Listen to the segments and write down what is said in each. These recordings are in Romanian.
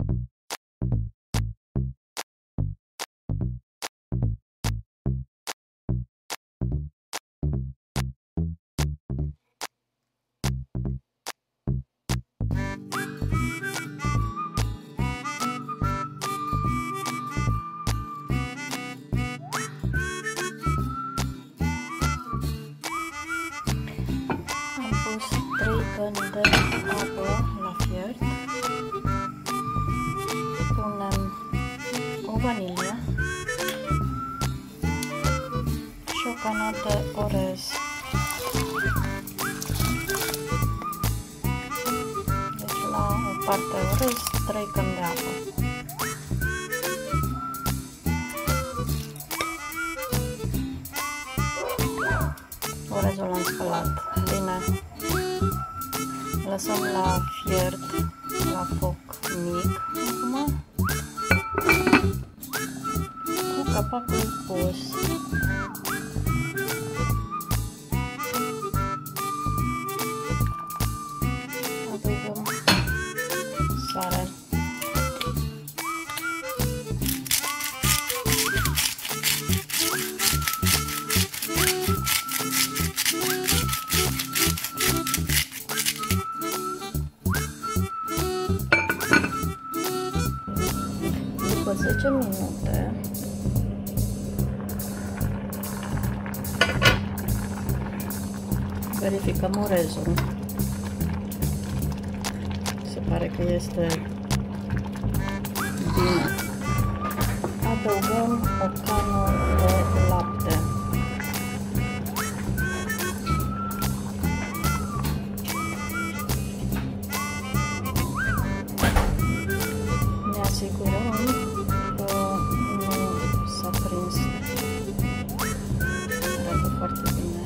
Pus 3 căni de apă la fiert. Punem o vanilie și o cană de orez. Deci la o parte orez, 3 căni de apă. Orezul l-am spălat bine. Lăsăm la fiert, la foc mic, acum, cu capacul pus. Adăugăm sare. După 10 minute verificăm orezul. Se pare că este bine. Adăugăm o cană de lapte. Ne asigurăm că nu s-a prins foarte bine.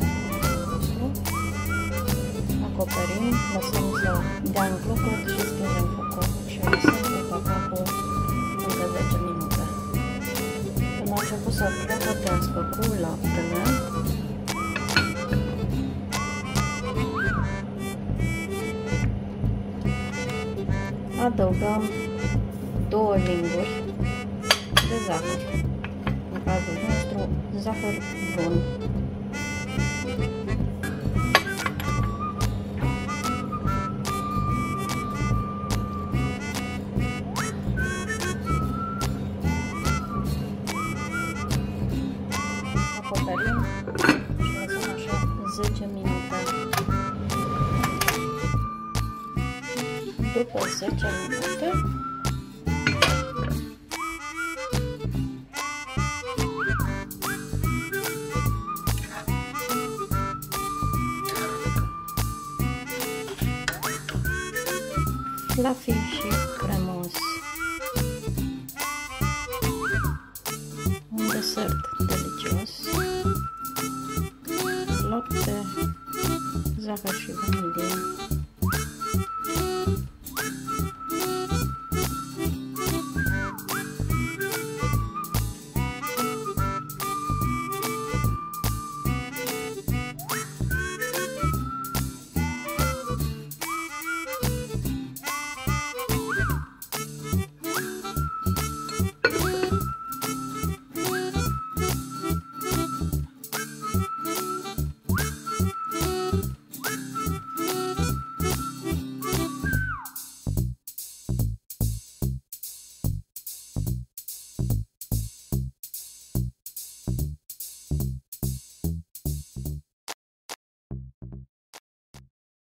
Acoperim, lăsăm să dea în clocot și stingem focul și lăsăm cu capacul încă 10 minute. Când a început să clocotească cu laptele, adăugăm 2 linguri de zahăr, în cazul nostru zahăr brun. Acoperim și lăsăm așa 10 minute. După 10 minute fluffy și cremos. Un desert delicios. Lapte, zahăr și vanilie.